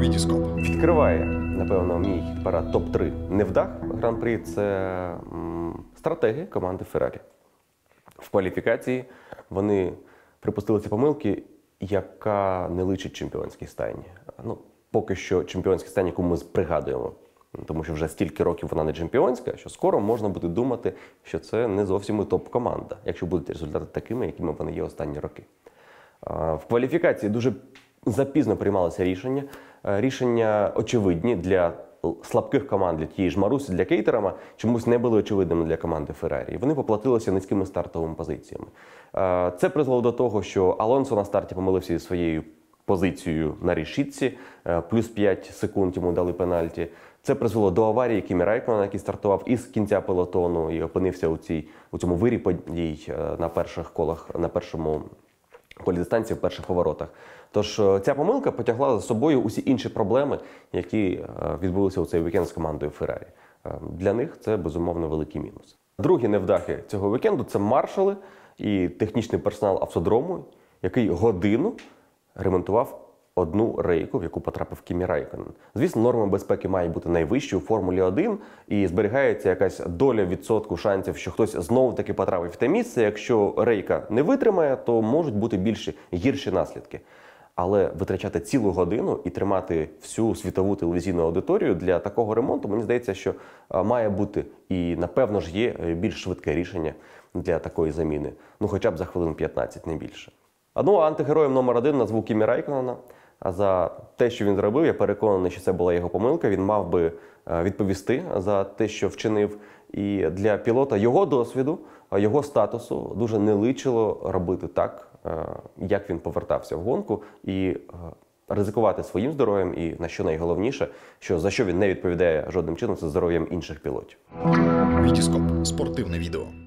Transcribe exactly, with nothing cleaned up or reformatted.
Вітіскоп. Відкриває, напевно, мій парад топ три невдах гран-прі – це м, стратегія команди Феррарі. В кваліфікації вони припустили ці помилки, яка не личить чемпіонській стайні. Ну, поки що чемпіонській стайні, яку ми пригадуємо, тому що вже стільки років вона не чемпіонська, що скоро можна буде думати, що це не зовсім і топ-команда, якщо будуть результати такими, якими вони є останні роки. В кваліфікації дуже запізно приймалося рішення. Рішення очевидні для слабких команд, для тієї ж Марусі, для Кейтерама, чомусь не були очевидними для команди Феррарі. Вони поплатилися низькими стартовими позиціями. Це призвело до того, що Алонсо на старті помилився зі своєю позицією на решітці, плюс п'ять секунд йому дали пенальті. Це призвело до аварії Кімі Райконена, який стартував із кінця пелотону і опинився у, цій, у цьому вирі подій на перших колах, на першому колі дистанції, в перших поворотах. Тож ця помилка потягла за собою усі інші проблеми, які відбулися у цей вікенд з командою Феррарі. Для них це, безумовно, великий мінус. Другі невдахи цього вікенду – це маршали і технічний персонал автодрому, який годину ремонтував одну рейку, в яку потрапив Кімі Райконен. Звісно, норма безпеки має бути найвищою у Формулі один, і зберігається якась доля відсотку шансів, що хтось знову-таки потрапить в те місце. Якщо рейка не витримає, то можуть бути більші, гірші наслідки. Але витрачати цілу годину і тримати всю світову телевізійну аудиторію для такого ремонту, мені здається, що має бути і, напевно ж, є більш швидке рішення для такої заміни. Ну, хоча б за хвилин п'ятнадцять, не більше. Ну, а антигероєм номер один назву Кімі Райконена. А за те, що він зробив, я переконаний, що це була його помилка. Він мав би відповісти за те, що вчинив. І для пілота його досвіду, його статусу дуже не личило робити так, як він повертався в гонку, і ризикувати своїм здоров'ям, і, на що найголовніше, що за що він не відповідає жодним чином, це здоров'ям інших пілотів. Вітіскоп. Спортивне відео.